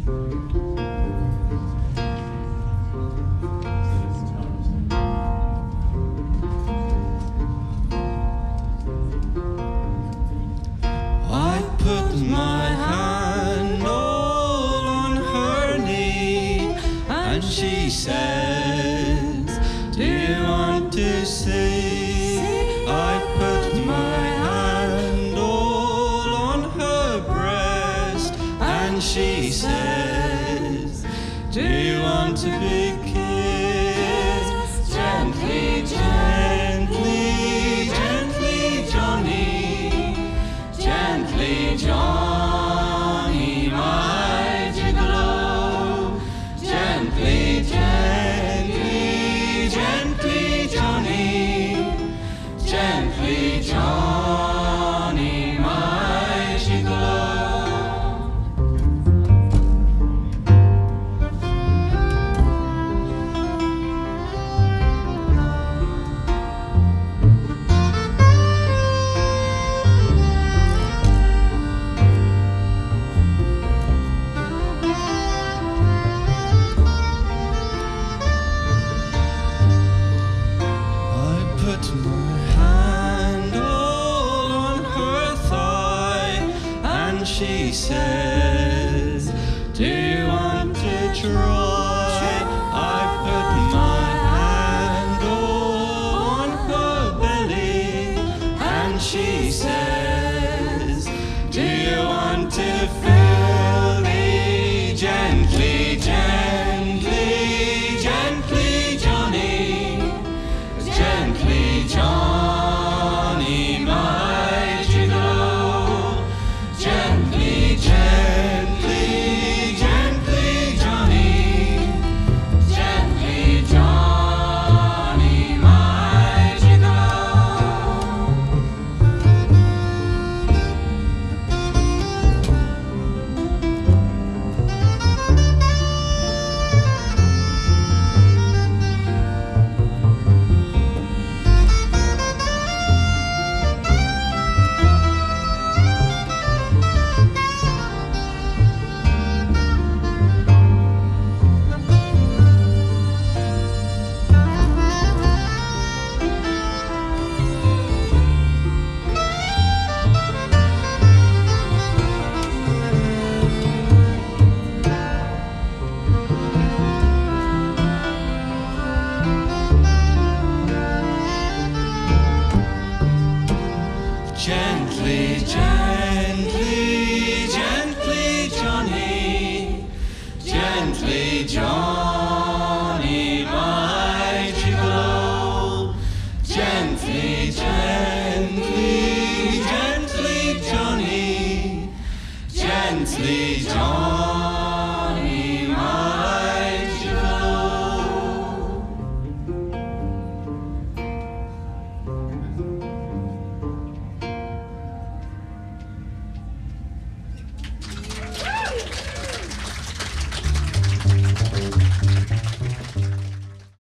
I put my hand all on her knee, and she says, do you want to see? I put my hand all on her breast, and she says, do you want to be kissed? Gently, gently, gently, Johnny, gently, Johnny, my gigolo, gently, gently, gently, Johnny, gently, Johnny, my gigolo. Put my hand all on her thigh, and she says, do you want to try? I put my hand all on her belly, and she says, do you want to feel me? Gently, gently, gently, Johnny, gently, Johnny, my gigolo, gently, gently, gently, Johnny, gently, Johnny, my gigolo. Gently, gently, gently, Johnny, gently, Johnny, my gigolo, gently, gently, gently, Johnny, gently, Johnny.